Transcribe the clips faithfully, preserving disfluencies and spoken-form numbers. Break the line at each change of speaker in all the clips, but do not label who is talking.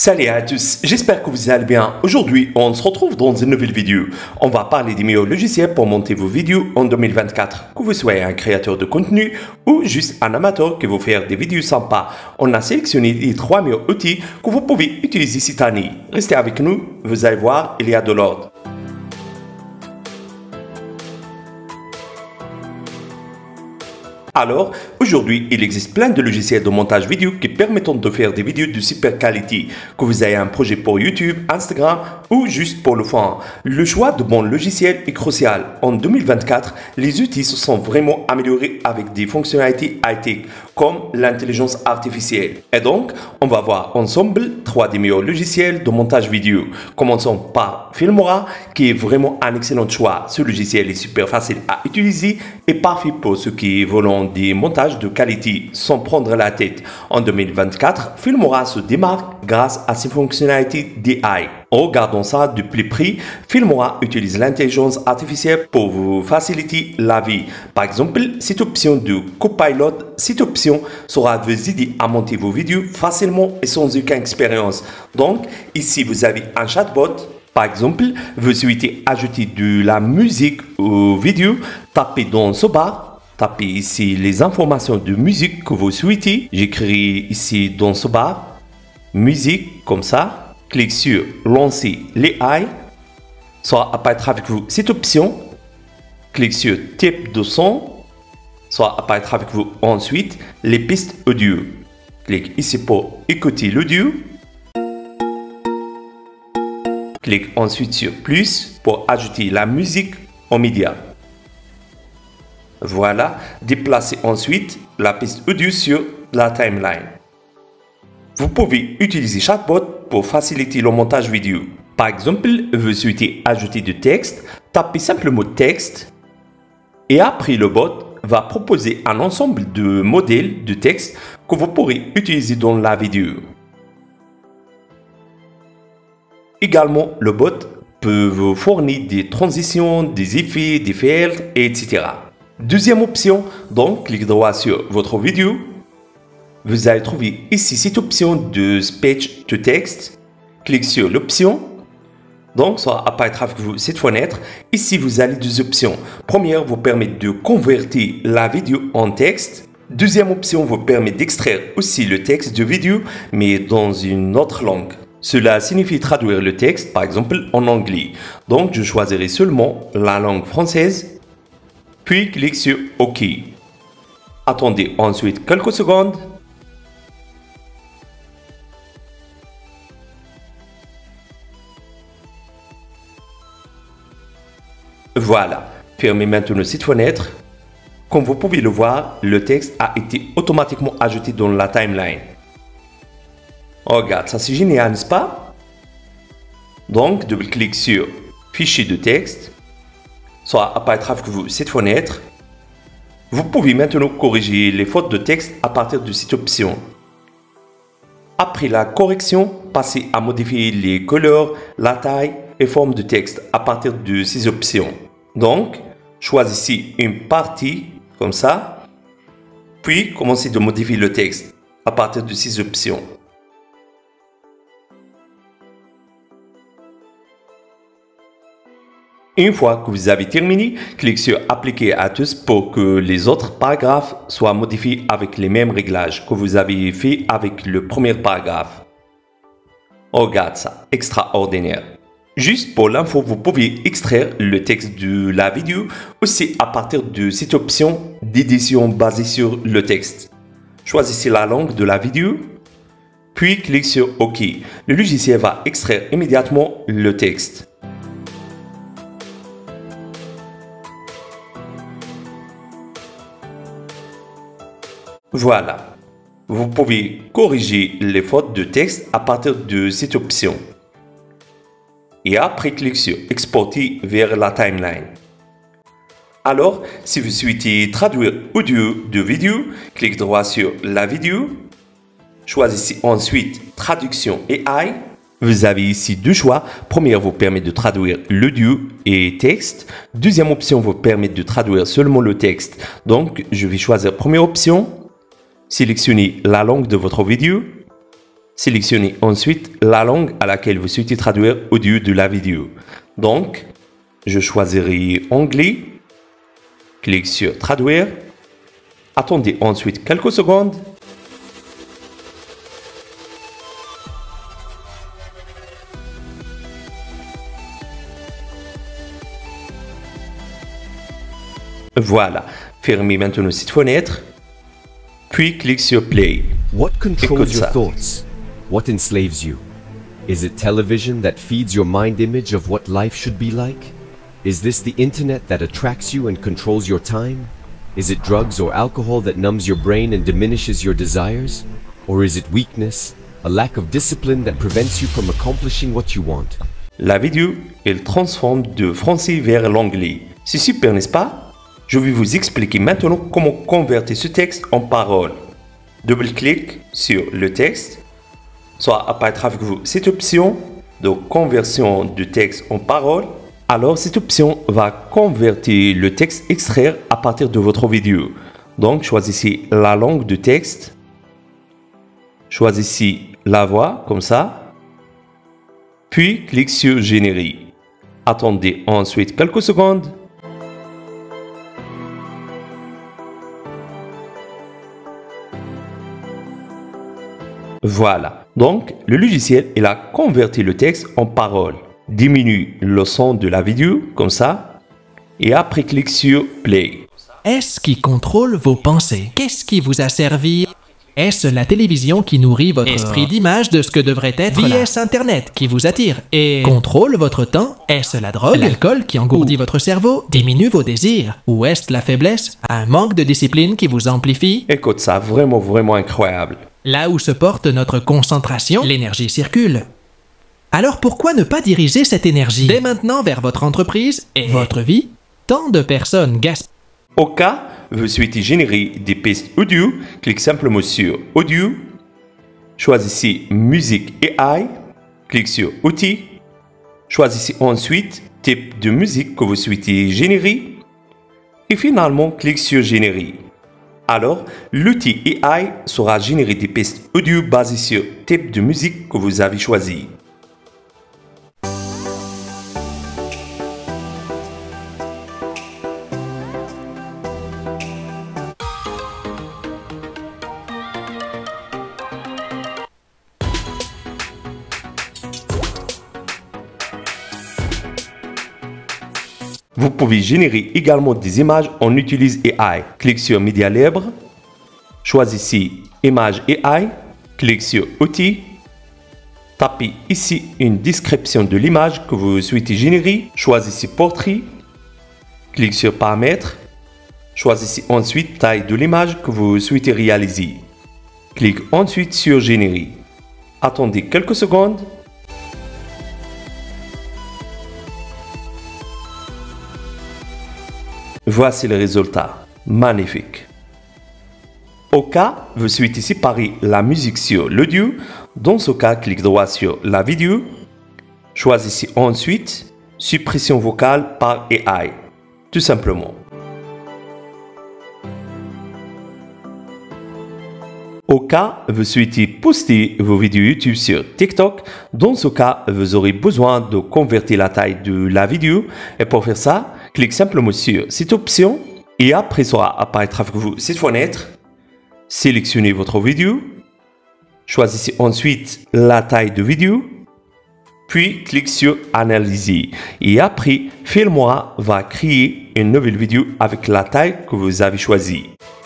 Salut à tous, j'espère que vous allez bien. Aujourd'hui, on se retrouve dans une nouvelle vidéo. On va parler des meilleurs logiciels pour monter vos vidéos en deux mille vingt-quatre. Que vous soyez un créateur de contenu ou juste un amateur qui veut faire des vidéos sympas, on a sélectionné les trois meilleurs outils que vous pouvez utiliser cette année. Restez avec nous, vous allez voir, il y a de l'ordre. Alors, aujourd'hui, il existe plein de logiciels de montage vidéo qui permettent de faire des vidéos de super qualité, que vous ayez un projet pour YouTube, Instagram ou juste pour le fun. Le choix de bons logiciels est crucial. En deux mille vingt-quatre, les outils se sont vraiment améliorés avec des fonctionnalités high-tech comme l'intelligence artificielle. Et donc, on va voir ensemble trois des meilleurs logiciels de montage vidéo. Commençons par Filmora, qui est vraiment un excellent choix. Ce logiciel est super facile à utiliser et parfait pour ceux qui veulent des montages de qualité sans prendre la tête. En deux mille vingt-quatre, Filmora se démarque grâce à ses fonctionnalités d'A I. En regardant ça de plus près, Filmora utilise l'intelligence artificielle pour vous faciliter la vie. Par exemple, cette option de Copilot, cette option sera vous aider à monter vos vidéos facilement et sans aucune expérience. Donc, ici vous avez un chatbot. Par exemple, vous souhaitez ajouter de la musique aux vidéos, tapez dans ce bar. Tapez ici les informations de musique que vous souhaitez. J'écris ici dans ce bar, musique, comme ça. Clique sur lancer les A I. Soit apparaître avec vous cette option. Clique sur type de son. Soit apparaître avec vous ensuite les pistes audio. Clique ici pour écouter l'audio. Clique ensuite sur plus pour ajouter la musique aux médias. Voilà, déplacez ensuite la piste audio sur la timeline. Vous pouvez utiliser Chatbot pour faciliter le montage vidéo. Par exemple, vous souhaitez ajouter du texte, tapez simplement texte et après le bot va proposer un ensemble de modèles de texte que vous pourrez utiliser dans la vidéo. Également, le bot peut vous fournir des transitions, des effets, des filtres, et cetera. Deuxième option, donc cliquez droit sur votre vidéo. Vous allez trouver ici cette option de speech to text. Cliquez sur l'option. Donc ça apparaîtra avec vous cette fenêtre. Ici vous avez deux options. Première vous permet de convertir la vidéo en texte. Deuxième option vous permet d'extraire aussi le texte de vidéo mais dans une autre langue. Cela signifie traduire le texte par exemple en anglais. Donc je choisirai seulement la langue française. Puis clique sur OK. Attendez ensuite quelques secondes. Voilà, fermez maintenant cette fenêtre. Comme vous pouvez le voir, le texte a été automatiquement ajouté dans la timeline. Regarde, ça c'est génial, n'est-ce pas? Donc, double-clique sur Fichier de texte. Soit apparaîtra avec vous cette fenêtre. Vous pouvez maintenant corriger les fautes de texte à partir de cette option. Après la correction, passez à modifier les couleurs, la taille et forme de texte à partir de ces options. Donc, choisissez une partie comme ça, puis commencez de modifier le texte à partir de ces options. Une fois que vous avez terminé, cliquez sur Appliquer à tous pour que les autres paragraphes soient modifiés avec les mêmes réglages que vous avez fait avec le premier paragraphe. Regarde ça, extraordinaire. Juste pour l'info, vous pouvez extraire le texte de la vidéo aussi à partir de cette option d'édition basée sur le texte. Choisissez la langue de la vidéo, puis cliquez sur OK. Le logiciel va extraire immédiatement le texte. Voilà, vous pouvez corriger les fautes de texte à partir de cette option. Et après, cliquez sur Exporter vers la timeline. Alors, si vous souhaitez traduire audio de vidéo, cliquez droit sur la vidéo. Choisissez ensuite Traduction A I. Vous avez ici deux choix. Première vous permet de traduire l'audio et texte. Deuxième option vous permet de traduire seulement le texte. Donc, je vais choisir première option. Sélectionnez la langue de votre vidéo. Sélectionnez ensuite la langue à laquelle vous souhaitez traduire l'audio de la vidéo. Donc, je choisirai anglais. Clique sur traduire. Attendez ensuite quelques secondes. Voilà, fermez maintenant cette fenêtre, puis clique sur Play.
What controls
Écoute
your
ça.
thoughts? What enslaves you? Is it television that feeds your mind image of what life should be like? Is this the internet that attracts you and controls your time? Is it drugs or alcohol that numbs your brain and diminishes your desires? Or is it weakness, a lack of discipline that prevents you from accomplishing what you want?
La vidéo, elle transforme de français vers l'anglais. C'est super, n'est-ce pas? Je vais vous expliquer maintenant comment convertir ce texte en paroles. Double-clique sur le texte, soit apparaîtra avec vous cette option de conversion de texte en paroles. Alors cette option va convertir le texte extrait à partir de votre vidéo. Donc choisissez la langue de texte, choisissez la voix comme ça, puis clique sur générer. Attendez ensuite quelques secondes. Voilà, donc le logiciel il a converti le texte en paroles. Diminue le son de la vidéo, comme ça, et après clique sur Play.
Est-ce qui contrôle vos pensées? Qu'est-ce qui vous a servi? Est-ce la télévision qui nourrit votre esprit d'image de ce que devrait être la... Est-ce Internet qui vous attire et contrôle votre temps? Est-ce la drogue, l'alcool qui engourdit votre cerveau, diminue vos désirs? Ou est-ce la faiblesse, un manque de discipline qui vous amplifie?
Écoute ça, vraiment, vraiment incroyable.
Là où se porte notre concentration, l'énergie circule. Alors pourquoi ne pas diriger cette énergie dès maintenant vers votre entreprise et votre vie? Tant de personnes gaspillent.
Au cas où vous souhaitez générer des pistes audio, cliquez simplement sur Audio, choisissez Musique A I, cliquez sur Outils, choisissez ensuite type de musique que vous souhaitez générer et finalement cliquez sur Générer. Alors, l'outil A I saura générer des pistes audio basées sur le type de musique que vous avez choisi. Vous pouvez générer également des images en utilisant A I. Cliquez sur Média libre, choisissez Image A I, cliquez sur Outils, tapez ici une description de l'image que vous souhaitez générer, choisissez Portrait, cliquez sur Paramètres, choisissez ensuite Taille de l'image que vous souhaitez réaliser. Cliquez ensuite sur Générer. Attendez quelques secondes. Voici le résultat. Magnifique. Au cas où vous souhaitez séparer la musique sur l'audio, dans ce cas, cliquez droit sur la vidéo. Choisissez ensuite Suppression vocale par A I. Tout simplement. Au cas où vous souhaitez poster vos vidéos YouTube sur TikTok, dans ce cas, vous aurez besoin de convertir la taille de la vidéo. Et pour faire ça, cliquez simplement sur cette option et après sera apparaîtra avec vous cette fenêtre. Sélectionnez votre vidéo. Choisissez ensuite la taille de vidéo. Puis cliquez sur Analyser. Et après, Filmora va créer une nouvelle vidéo avec la taille que vous avez choisie.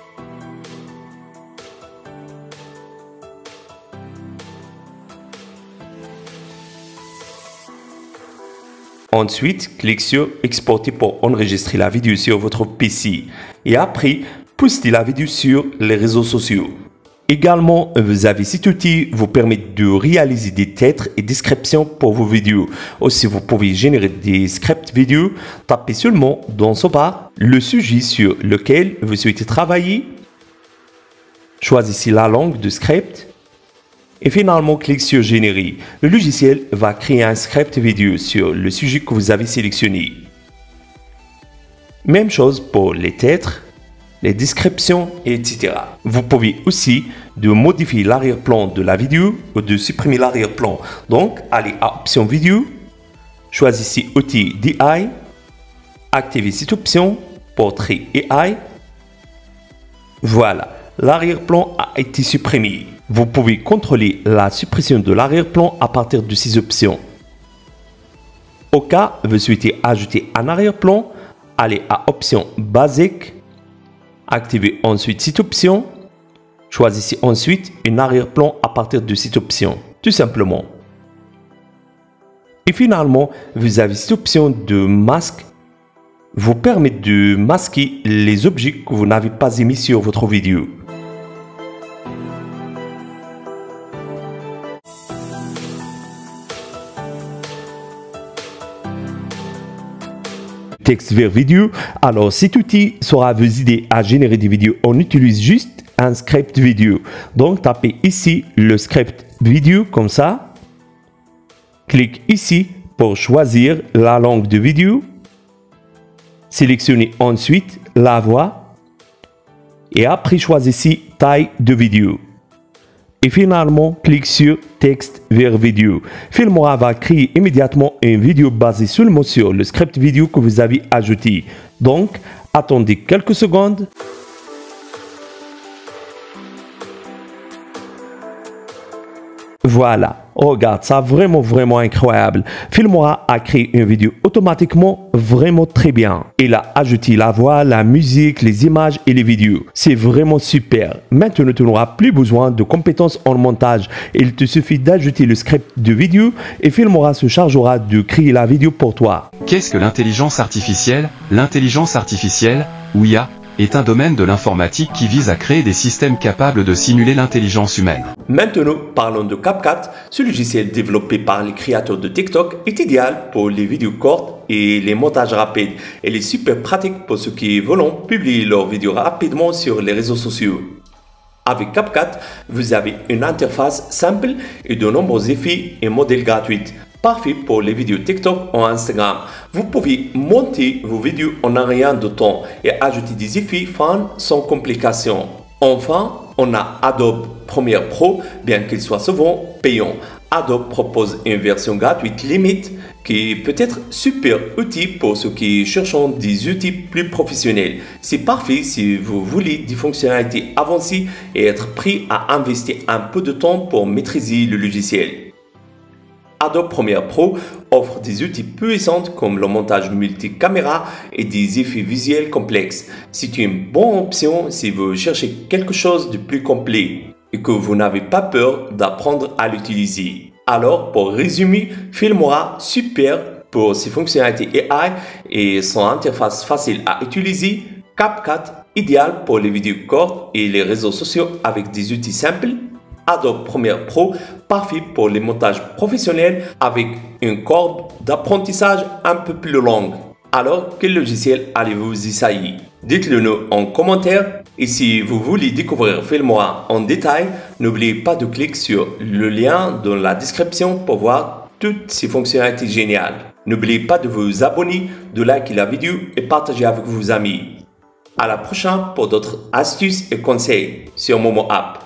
Ensuite, cliquez sur Exporter pour enregistrer la vidéo sur votre P C. Et après, postez la vidéo sur les réseaux sociaux. Également, vous avez cet outil vous permet de réaliser des titres et descriptions pour vos vidéos. Aussi, vous pouvez générer des scripts vidéo. Tapez seulement dans ce bar le sujet sur lequel vous souhaitez travailler. Choisissez la langue de script. Et finalement, cliquez sur Générer. Le logiciel va créer un script vidéo sur le sujet que vous avez sélectionné. Même chose pour les titres. les descriptions, et cetera. Vous pouvez aussi de modifier l'arrière-plan de la vidéo ou de supprimer l'arrière-plan. Donc, allez à option vidéo, choisissez outil D I, activez cette option, portrait A I. Voilà, l'arrière-plan a été supprimé. Vous pouvez contrôler la suppression de l'arrière-plan à partir de ces options. Au cas où vous souhaitez ajouter un arrière-plan, allez à option basique, activez ensuite cette option, choisissez ensuite un arrière-plan à partir de cette option, tout simplement. Et finalement, vous avez cette option de masque, vous permet de masquer les objets que vous n'avez pas émis sur votre vidéo. Texte vers vidéo. Alors cet outil sera vous aider à générer des vidéos. On utilise juste un script vidéo. Donc tapez ici le script vidéo comme ça. Clique ici pour choisir la langue de vidéo. Sélectionnez ensuite la voix. Et après choisissez taille de vidéo. Et finalement, clique sur texte vers vidéo. Filmora va créer immédiatement une vidéo basée seulement sur le script vidéo que vous avez ajouté. Donc, attendez quelques secondes. Voilà, regarde, ça vraiment vraiment incroyable. Filmora a créé une vidéo automatiquement vraiment très bien. Il a ajouté la voix, la musique, les images et les vidéos. C'est vraiment super. Maintenant, tu n'auras plus besoin de compétences en montage. Il te suffit d'ajouter le script de vidéo et Filmora se chargera de créer la vidéo pour toi.
Qu'est-ce que l'intelligence artificielle? L'intelligence artificielle, ou I A, est un domaine de l'informatique qui vise à créer des systèmes capables de simuler l'intelligence humaine.
Maintenant, parlons de CapCut. Ce logiciel développé par les créateurs de TikTok est idéal pour les vidéos courtes et les montages rapides. Il est super pratique pour ceux qui veulent publier leurs vidéos rapidement sur les réseaux sociaux. Avec CapCut, vous avez une interface simple et de nombreux effets et modèles gratuits. Parfait pour les vidéos TikTok ou Instagram. Vous pouvez monter vos vidéos en un rien de temps et ajouter des effets fun sans complication. Enfin, on a Adobe Premiere Pro, bien qu'il soit souvent payant. Adobe propose une version gratuite limite qui peut être super utile pour ceux qui cherchent des outils plus professionnels. C'est parfait si vous voulez des fonctionnalités avancées et être prêt à investir un peu de temps pour maîtriser le logiciel. Adobe Premiere Pro offre des outils puissants comme le montage multicaméra et des effets visuels complexes. C'est une bonne option si vous cherchez quelque chose de plus complet et que vous n'avez pas peur d'apprendre à l'utiliser. Alors, pour résumer, Filmora super pour ses fonctionnalités A I et son interface facile à utiliser. CapCut idéal pour les vidéos courtes et les réseaux sociaux avec des outils simples. Adobe Premiere Pro, parfait pour les montages professionnels avec une courbe d'apprentissage un peu plus longue. Alors, quel logiciel allez-vous essayer? Dites-le nous en commentaire. Et si vous voulez découvrir Filmora en détail, n'oubliez pas de cliquer sur le lien dans la description pour voir toutes ces fonctionnalités géniales. N'oubliez pas de vous abonner, de liker la vidéo et partager avec vos amis. À la prochaine pour d'autres astuces et conseils sur Momo App.